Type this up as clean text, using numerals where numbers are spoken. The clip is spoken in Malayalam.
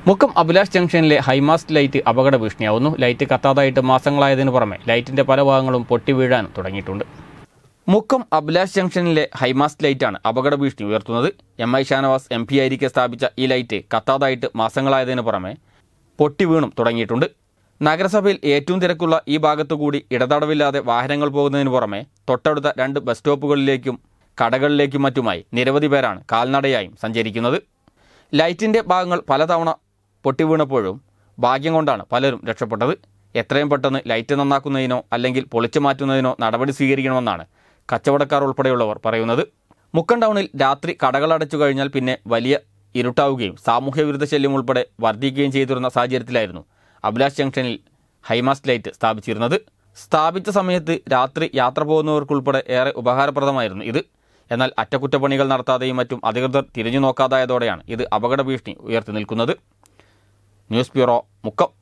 മുക്കം അഭിലാഷ് ജംഗ്ഷനിലെ ഹൈമാസ്റ്റ് ലൈറ്റ് അപകട ഭീഷണിയാവുന്നു. ലൈറ്റ് കത്താതായിട്ട് മാസങ്ങളായതിനു പുറമെ ലൈറ്റിന്റെ പല ഭാഗങ്ങളും പൊട്ടി വീഴാനും തുടങ്ങിയിട്ടുണ്ട്. മുക്കം അഭിലാഷ് ജംഗ്ഷനിലെ ഹൈമാസ്റ്റ് ലൈറ്റാണ് അപകട ഭീഷണി ഉയർത്തുന്നത്. MI ഷാനവാസ് MP ആയിരിക്കെ സ്ഥാപിച്ച ഈ ലൈറ്റ് കത്താതായിട്ട് മാസങ്ങളായതിനു പുറമെ പൊട്ടി വീണും തുടങ്ങിയിട്ടുണ്ട്. നഗരസഭയിൽ ഏറ്റവും തിരക്കുള്ള ഈ ഭാഗത്തുകൂടി ഇടതടവില്ലാതെ വാഹനങ്ങൾ പോകുന്നതിന് പുറമെ തൊട്ടടുത്ത 2 ബസ് സ്റ്റോപ്പുകളിലേക്കും കടകളിലേക്കും മറ്റുമായി നിരവധി പേരാണ് കാൽനടയായും സഞ്ചരിക്കുന്നത്. ലൈറ്റിന്റെ ഭാഗങ്ങൾ പലതവണ പൊട്ടിവീണപ്പോഴും ഭാഗ്യം കൊണ്ടാണ് പലരും രക്ഷപ്പെട്ടത്. എത്രയും പെട്ടെന്ന് ലൈറ്റ് നന്നാക്കുന്നതിനോ അല്ലെങ്കിൽ പൊളിച്ചു മാറ്റുന്നതിനോ നടപടി സ്വീകരിക്കണമെന്നാണ് കച്ചവടക്കാർ ഉൾപ്പെടെയുള്ളവർ പറയുന്നത്. മുക്കം ടൗണിൽ രാത്രി കടകൾ അടച്ചു കഴിഞ്ഞാൽ പിന്നെ വലിയ ഇരുട്ടാവുകയും സാമൂഹ്യ വിരുദ്ധ ശല്യം ഉൾപ്പെടെ വർദ്ധിക്കുകയും ചെയ്തിരുന്ന സാഹചര്യത്തിലായിരുന്നു അഭിലാഷ് ജംഗ്ഷനിൽ ഹൈമാസ്റ്റ് ലൈറ്റ് സ്ഥാപിച്ചിരുന്നത്. സ്ഥാപിച്ച സമയത്ത് രാത്രി യാത്ര പോകുന്നവർക്കുൾപ്പെടെ ഏറെ ഉപകാരപ്രദമായിരുന്നു ഇത്. എന്നാൽ അറ്റകുറ്റപ്പണികൾ നടത്താതെയും മറ്റും അധികൃതർ തിരിഞ്ഞു നോക്കാതായതോടെയാണ് ഇത് അപകട ഭീഷണി ഉയർത്തി നിൽക്കുന്നത്. News bureau, Mukkam.